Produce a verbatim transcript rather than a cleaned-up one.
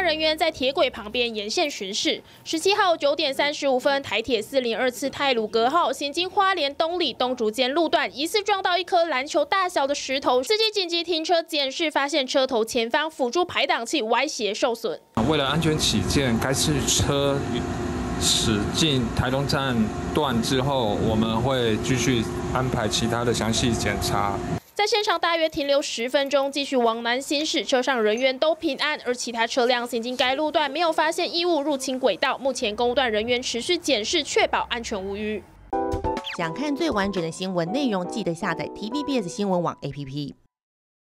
段人员在铁轨旁边沿线巡视。十七号九点三十五分，台铁四零二次太鲁阁号行经花莲东里东竹间路段，疑似撞到一颗篮球大小的石头，司机紧急停车检视，发现车头前方辅助排挡器歪斜受损。为了安全起见，该次车驶进台东站段之后，我们会继续安排其他的详细检查。 在现场大约停留十分钟，继续往南行驶，车上人员都平安，而其他车辆行经该路段没有发现异物入侵轨道。目前公路段人员持续检视，确保安全无虞。 想看最完整的新闻内容，记得下载 T V B S 新闻网 A P P。